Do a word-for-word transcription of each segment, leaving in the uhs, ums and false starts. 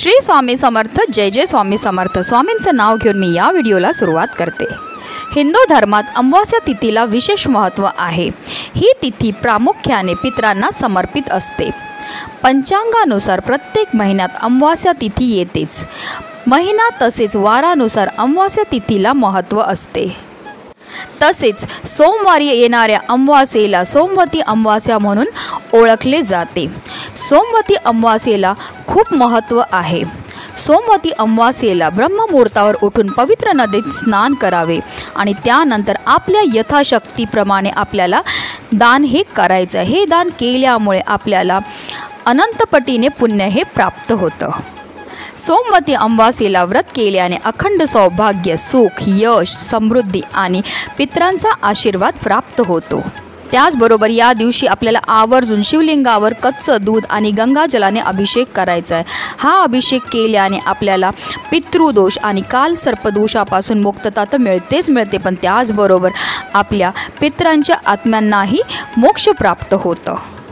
श्री स्वामी समर्थ. जय जय स्वामी समर्थ. स्वामींचं नाव घेऊन मी या व्हिडिओला सुरुवात करते. हिंदू धर्मात अमावास्या तिथीला विशेष महत्त्व आहे. ही तिथी प्रामुख्याने पितरांना समर्पित असते. पंचांगानुसार प्रत्येक महिन्यात अमावास्या तिथी येतेच. महिना तसेच वारानुसार अमावास्या तिथीला महत्त्व असते. तसेच सोमवारी येणाऱ्या अमावास्येला सोमवती अमावास्या म्हणून ओळखले जाते. सोमवती अमावास्येला खूप महत्त्व आहे. सोमवती अमावास्येला ब्रह्ममुहूर्तावर उठून पवित्र नदीत स्नान करावे आणि त्यानंतर आपल्या यथाशक्तीप्रमाणे आपल्याला दान हे करायचं. हे दान केल्यामुळे आपल्याला अनंतपटीने पुण्य हे प्राप्त होतं. सोमवती अमावास्येला व्रत केल्याने अखंड सौभाग्य, सुख, यश, समृद्धी आणि पितरांचा आशीर्वाद प्राप्त होतो. त्याचबरोबर या दिवशी आपल्याला आवर्जून शिवलिंगावर कच्चं दूध आणि गंगाजलाने अभिषेक करायचा आहे. हा अभिषेक केल्याने आपल्याला पितृदोष आणि कालसर्पदोषापासून मुक्तता तर मिळतेच मिळते, पण त्याचबरोबर आपल्या पितरांच्या आत्म्यांनाही मोक्ष प्राप्त होतं.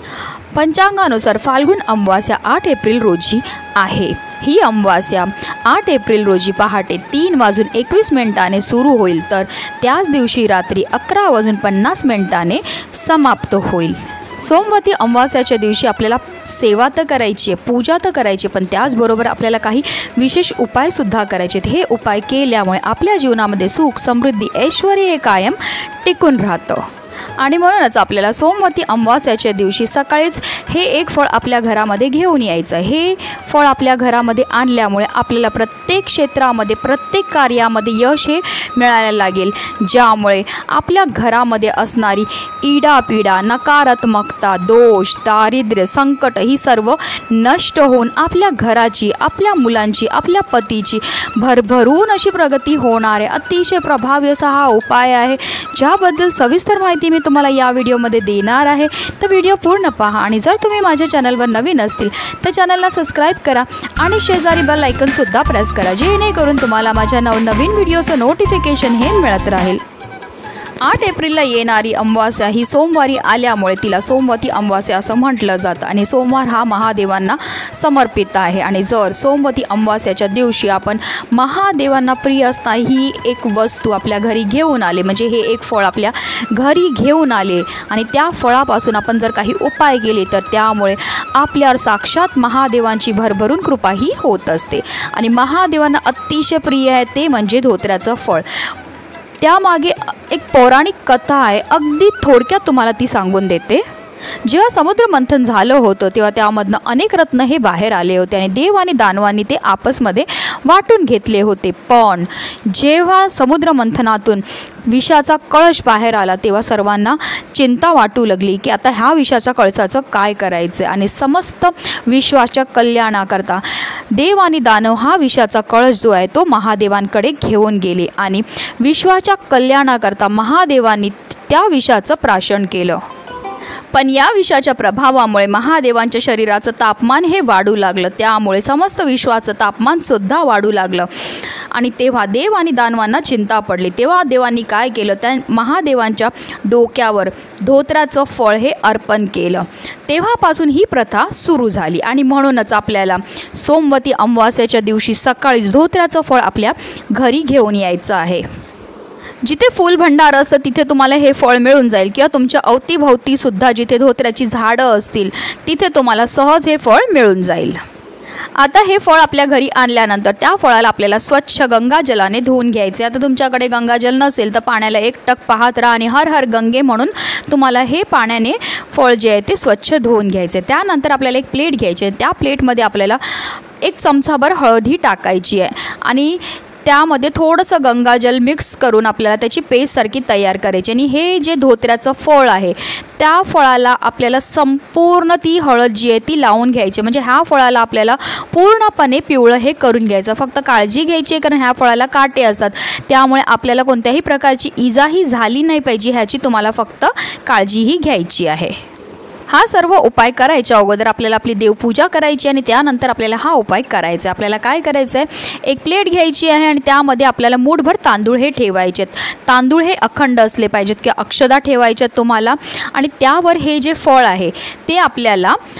पंचांगानुसार फाल्गुन अमावास्या आठ एप्रिल रोजी आहे. ही अमावास्या आठ एप्रिल रोजी पहाटे तीन वाजून एकवीस मिनिटाने सुरू होईल, तर त्याच दिवशी रात्री अकरा वाजून पन्नास मिनिटाने समाप्त होईल. सोमवती अमावास्याच्या दिवशी आपल्याला सेवा तर करायची आहे, पूजा तर करायची, पण त्याचबरोबर आपल्याला काही विशेष उपायसुद्धा करायचे आहेत. हे उपाय केल्यामुळे आपल्या जीवनामध्ये सुख, समृद्धी, ऐश्वर हे कायम टिकून राहतं. आणि म्हणूनच आपल्याला सोमवती अमावास्याच्या दिवशी सकाळीच हे एक फळ आपल्या घरामध्ये घेऊन यायचं. हे फळ आपल्या घरामध्ये आणल्यामुळे आपल्याला प्रत्येक क्षेत्रामध्ये, प्रत्येक कार्यामध्ये यश हे मिळायला लागेल, ज्यामुळे आपल्या घरामध्ये असणारी इडापिडा, नकारात्मकता, दोष, दारिद्र्य, संकट ही सर्व नष्ट होऊन आपल्या घराची, आपल्या मुलांची, आपल्या पतीची भरभरून अशी प्रगती होणार आहे. अतिशय प्रभावी असा हा उपाय आहे, ज्याबद्दल सविस्तर माहिती मी तुम्हाला या व्हिडिओमध्ये देणार आहे. तर व्हिडिओ पूर्ण पहा आणि जर तुम्ही माझ्या चॅनलवर नवीन असतील तर चॅनलला सबस्क्राईब करा आणि शेजारी बेल आयकॉनसुद्धा प्रेस करा, जेणेकरून तुम्हाला माझ्या नवनवीन व्हिडिओचं नोटिफिकेशन हे मिळत राहील. आठ एप्रिलला येणारी अमावास्या ही सोमवारी आल्यामुळे तिला सोमवती अमावास्या असं म्हटलं जातं आणि सोमवार हा महादेवांना समर्पित आहे. आणि जर सोमवती अमावास्याच्या दिवशी आपण महादेवांना प्रिय असणारी ही एक वस्तू आपल्या घरी घेऊन आले, म्हणजे हे एक फळ आपल्या घरी घेऊन आले आणि त्या फळापासून आपण जर काही उपाय केले, तर त्यामुळे आपल्यावर साक्षात महादेवांची भरभरून कृपाही होत असते. आणि महादेवांना अतिशय प्रिय आहे ते म्हणजे धोत्र्याचं फळ. त्यामागे एक पौराणिक कथा आहे, अगदी थोडक्यात तुम्हाला ती सांगून देते. जेव्हा समुद्र मंथन झालं होतं तेव्हा त्यामधनं अनेक रत्न हे बाहेर आले होते आणि देव आणि दानवांनी ते आपसमध्ये वाटून घेतले होते. पण जेव्हा समुद्र मंथनातून विषाचा कळश बाहेर आला तेव्हा सर्वांना चिंता वाटू लागली की आता ह्या विषाच्या कळसाचं काय करायचं. आणि समस्त विश्वाच्या कल्याणाकरता देव आणि दानव हा विषाचा कळश जो आहे तो महादेवांकडे घेऊन गेले आणि विश्वाच्या कल्याणाकरता महादेवांनी त्या विषाचं प्राशन केलं. पण या विषाच्या प्रभावामुळे महादेवांच्या शरीराचं तापमान हे वाढू लागलं, त्यामुळे समस्त विश्वाचं तापमानसुद्धा वाढू लागलं. आणि तेव्हा देव आणि दानवांना चिंता पडली. तेव्हा देवांनी काय केलं, त्या महादेवांच्या डोक्यावर धोत्र्याचं फळ हे अर्पण केलं. तेव्हापासून ही प्रथा सुरू झाली आणि म्हणूनच आपल्याला सोमवती अमावास्याच्या दिवशी सकाळीच धोत्र्याचं फळ आपल्या घरी घेऊन यायचं आहे. जिथे फूल भंडार असतं तिथे तुम्हाला हे फळ मिळून जाईल, किंवा तुमच्या अवतीभोवतीसुद्धा जिथे धोत्र्याची झाडं असतील तिथे तुम्हाला सहज हे फळ मिळून जाईल. आता हे फळ आपल्या घरी आणल्यानंतर त्या फळाला आपल्याला स्वच्छ गंगाजलाने धुवून घ्यायचे. आता तुमच्याकडे गंगाजल नसेल तर पाण्याला एक टक पाहत राहा आणि हर हर गंगे म्हणून तुम्हाला हे पाण्याने फळ जे आहे ते स्वच्छ धुवून घ्यायचे. त्यानंतर आपल्याला एक प्लेट घ्यायची आहे. त्या प्लेटमध्ये आपल्याला एक चमचाभर हळदी टाकायची आहे आणि त्यामध्ये थोडंसं गंगाजल मिक्स करून आपल्याला त्याची पेस्टसारखी तयार करायची. आणि हे जे धोत्र्याचं फळ आहे त्या फळाला आपल्याला संपूर्ण ती हळद जी आहे ती लावून घ्यायची. म्हणजे ह्या फळाला आपल्याला पूर्णपणे पिवळं हे करून घ्यायचं. फक्त काळजी घ्यायची आहे, कारण ह्या फळाला काटे असतात, त्यामुळे आपल्याला कोणत्याही प्रकारची इजाही झाली नाही पाहिजे, ह्याची तुम्हाला फक्त काळजीही घ्यायची आहे. हा सर्व उपाय करायच्या अगोदर आपल्याला आपली देवपूजा करायची आणि त्यानंतर आपल्याला हा उपाय करायचा. आपल्याला काय करायचं आहे, एक प्लेट घ्यायची आहे आणि त्यामध्ये आपल्याला मूठभर तांदूळ हे ठेवायचे आहेत. तांदूळ हे अखंड असले पाहिजेत किंवा अक्षदा ठेवायच्यात तुम्हाला. आणि त्यावर हे जे फळ आहे ते आपल्याला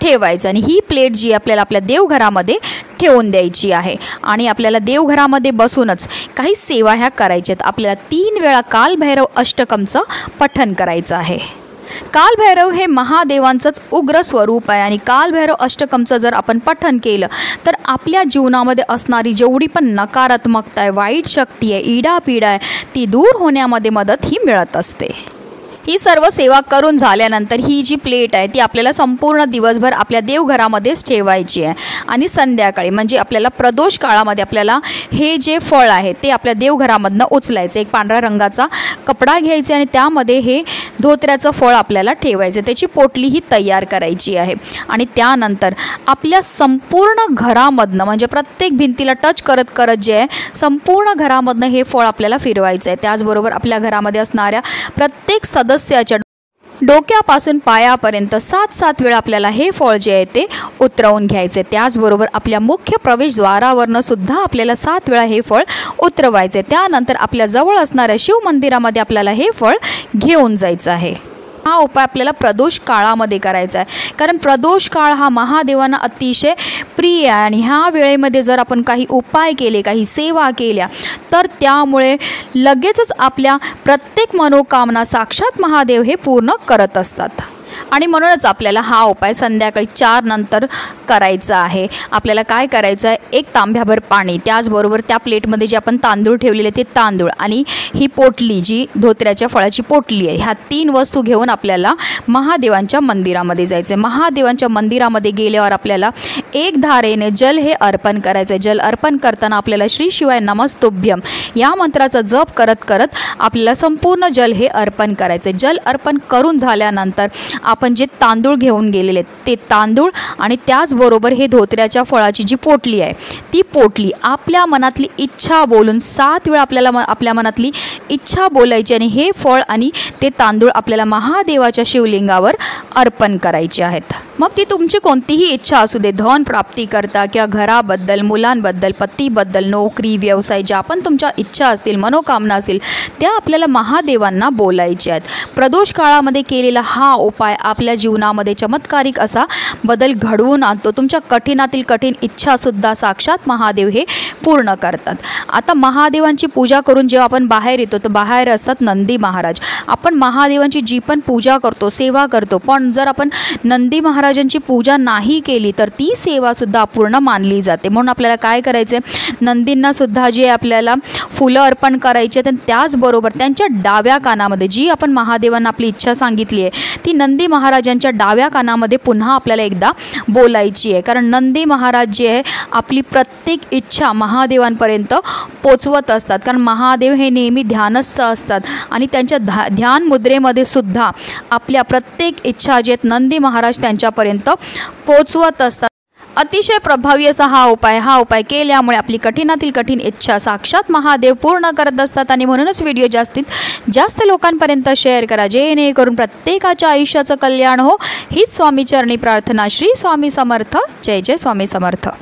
ठेवायचं आणि ही प्लेट जी आपल्याला आपल्या देवघरामध्ये ठेवून द्यायची आहे आणि आपल्याला देवघरामध्ये बसूनच काही सेवा ह्या करायच्यात। आपल्याला तीन वेळा कालभैरव अष्टकमचं पठण करायचं आहे। कालभैरव हे महादेवांचंच उग्र स्वरूप आहे आणि कालभैरव अष्टकमचं जर आपण पठण केलं तर आपल्या जीवनामध्ये असणारी जेवढी पण नकारात्मकता आहे, वाईट शक्ती आहे, इडापिडा आहे, ती दूर होण्यामध्ये मदत ही मिळत असते। ही सर्व सेवा करून झाल्यानंतर ही जी प्लेट आहे ती आपल्याला संपूर्ण दिवसभर आपल्या देवघरामध्येच ठेवायची आहे आणि संध्याकाळी म्हणजे आपल्याला प्रदोष काळामध्ये आपल्याला हे जे फळ आहे ते आपल्या देवघरामधनं उचलायचं। एक पांढऱ्या रंगाचा कपडा घ्यायचा आणि त्यामध्ये हे धोत्र्याचं फळ आपल्याला ठेवायचं, त्याची पोटली ही तयार करायची आहे आणि त्यानंतर आपल्या संपूर्ण घरामधनं म्हणजे प्रत्येक भिंतीला टच करत करत जे आहे संपूर्ण घरामधनं हे फळ आपल्याला फिरवायचं आहे। त्याचबरोबर आपल्या घरामध्ये असणाऱ्या प्रत्येक सदस्य सदस्याच्या डोक्यापासून पायापर्यंत सात सात वेळा आपल्याला हे फळ जे आहे ते उतरवून घ्यायचे। त्याचबरोबर आपल्या मुख्य प्रवेशद्वारावरनं सुद्धा आपल्याला सात वेळा हे फळ उतरवायचे। त्यानंतर आपल्या जवळ असणाऱ्या शिव मंदिरामध्ये आपल्याला हे फळ घेऊन जायचं आहे। हा उपाय आपल्याला प्रदोष काळामध्ये करायचा आहे, कारण प्रदोष काळ हा महादेवांना अतिशय प्रिय आहे आणि ह्या वेळेमध्ये जर आपण काही उपाय केले, काही सेवा केल्या तर त्यामुळे लगेचच आपल्या प्रत्येक मनोकामना साक्षात महादेव हे पूर्ण करत असतात आणि म्हणूनच आपल्याला हा उपाय संध्याकाळी चार नंतर करायचा आहे। आपल्याला काय करायचं आहे, एक तांब्याभर पाणी, त्याचबरोबर त्या प्लेटमध्ये जे आपण तांदूळ ठेवलेले ते तांदूळ आणि ही पोटली जी धोत्र्याच्या फळाची पोटली आहे, ह्या तीन वस्तू घेऊन आपल्याला महादेवांच्या मंदिरामध्ये जायचं आहे। महादेवांच्या मंदिरामध्ये गेल्यावर आपल्याला एक धारेने जल हे अर्पण करायचं आहे। जल अर्पण करताना आपल्याला श्री शिवाय नमस्तुभ्यम या मंत्राचा जप करत करत आपल्याला संपूर्ण जल हे अर्पण करायचं आहे। जल अर्पण करून झाल्यानंतर आपण जे तांदूळ घेऊन गेलेले ते तांदूळ आणि त्याचबरोबर हे धोत्र्याच्या फळाची जी पोटली आहे ती पोटली आपल्या मनातली इच्छा बोलून सात वेळा आपल्याला आपल्या मनातली इच्छा बोलायची आणि हे फळ आणि ते तांदूळ आपल्याला महादेवाच्या शिवलिंगावर अर्पण करायचे आहेत। मग ती तुमची कोणतीही इच्छा असू दे, धन प्राप्ती करता किंवा घराबद्दल, मुलांबद्दल, पतीबद्दल, नोकरी, व्यवसाय, ज्या पण तुमच्या इच्छा असतील, मनोकामना असतील त्या आपल्याला महादेवांना बोलायच्या आहेत। प्रदोष काळामध्ये केलेला हा उपाय आपल्या जीवनामध्ये चमत्कारिक असा बदल घडवून आणतो। तुमच्या कठीणातील कठीण इच्छासुद्धा साक्षात महादेव हे पूर्ण करतात। आता महादेवांची पूजा करून जेव्हा आपण बाहेर येतो तर बाहेर असतात नंदी महाराज। आपण महादेवांची जी पण पूजा करतो, सेवा करतो, पण जर आपण नंदी महाराजांची पूजा नाही केली तर ती सेवासुद्धा अपूर्ण मानली जाते। म्हणून आपल्याला काय करायचं आहे, नंदींनासुद्धा जे आपल्याला फुलं अर्पण करायची आहेत त्याचबरोबर त्यांच्या डाव्या कानामध्ये जी आपण महादेवांना आपली इच्छा सांगितली आहे ती नंदी महाराजांच्या डाव्या कानामध्ये पुन्हा आपल्याला एकदा बोलायची आहे, कारण नंदी महाराज जे आहे आपली प्रत्येक इच्छा महादेवांपर्यंत पोचवत असतात, कारण महादेव हे नेहमी ध्यानस्थ असतात आणि त्यांच्या धा ध्यान मुद्रेमध्ये सुद्धा आपल्या प्रत्येक इच्छा जे आहेत नंदी महाराज त्यांच्यापर्यंत पोचवत असतात। अतिशय प्रभावी असा हा उपाय हा उपाय केल्यामुळे आपली कठीणातील कठीण इच्छा साक्षात महादेव पूर्ण करत असतात आणि म्हणूनच व्हिडिओ जास्तीत जास्त लोकांपर्यंत शेअर करा, जेणेकरून प्रत्येकाच्या आयुष्याचं कल्याण हो हीच स्वामीचरणी प्रार्थना। श्री स्वामी समर्थ। जय जय स्वामी समर्थ।